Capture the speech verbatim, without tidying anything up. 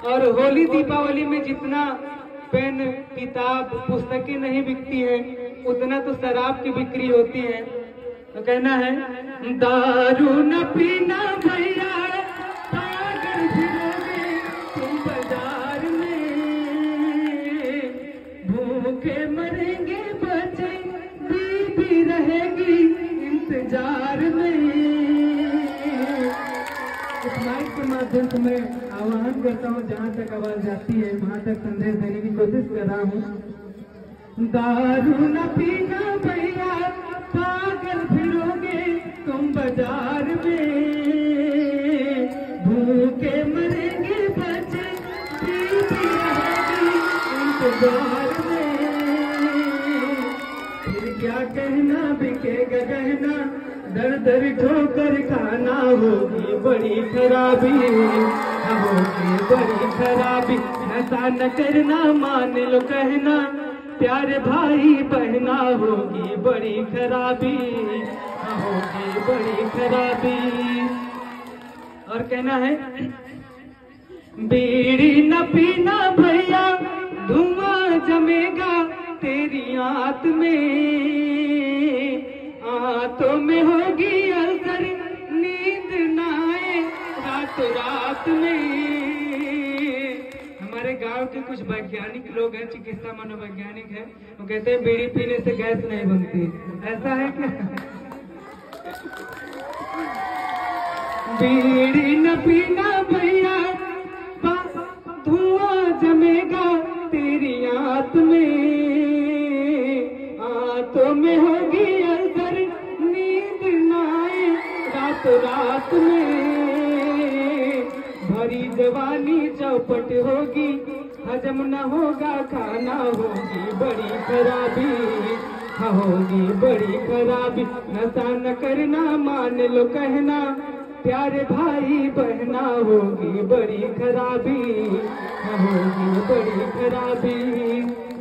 और होली दीपावली में जितना पेन किताब पुस्तकें नहीं बिकती है उतना तो शराब की बिक्री होती है। तो कहना है दारू न पीना भैया पागल फिरोगे तुम बाजार में, भूखे मरेंगे बच्चे बीबी रहेगी इंतजार में। इस माइक के माध्यम से मैं आह्वान करता हूँ, जहाँ तक आवाज जाती है वहाँ तक संदेश देने की कोशिश कर रहा हूँ। दारू न पीना भैया पागल फिरोगे तुम बाजार में, भूखे मरेंगे बच्चे बीबी रहेगी इंतजार में। फिर क्या कहना बिकेगा गहना दर दर ठोकर खाना, होगी बड़ी खराबी होगी बड़ी खराबी। ऐसा न करना मान लो कहना प्यारे भाई बहना, होगी बड़ी खराबी होगी बड़ी खराबी। और कहना है बीड़ी न पीना भैया धुआं जमेगा तेरी आंत में, आंतों में होगी अल्सर नींद न आए रात रात में। हमारे गांव के कुछ वैज्ञानिक लोग हैं, चिकित्सा मनोवैज्ञानिक हैं, वो कहते हैं बीड़ी पीने से गैस नहीं बनती। ऐसा है क्या? बीड़ी न पीना भैया धुआं जमेगा तेरी आंत में, आंतों में होगी अल्सर नींद न आए रात रात में। भरी जवानी चौपट होगी हजम न होगा खाना, होगी बड़ी खराबी होगी बड़ी खराबी। नशा न करना मान लो कहना प्यारे भाई बहना, होगी बड़ी खराबी होगी बड़ी खराबी।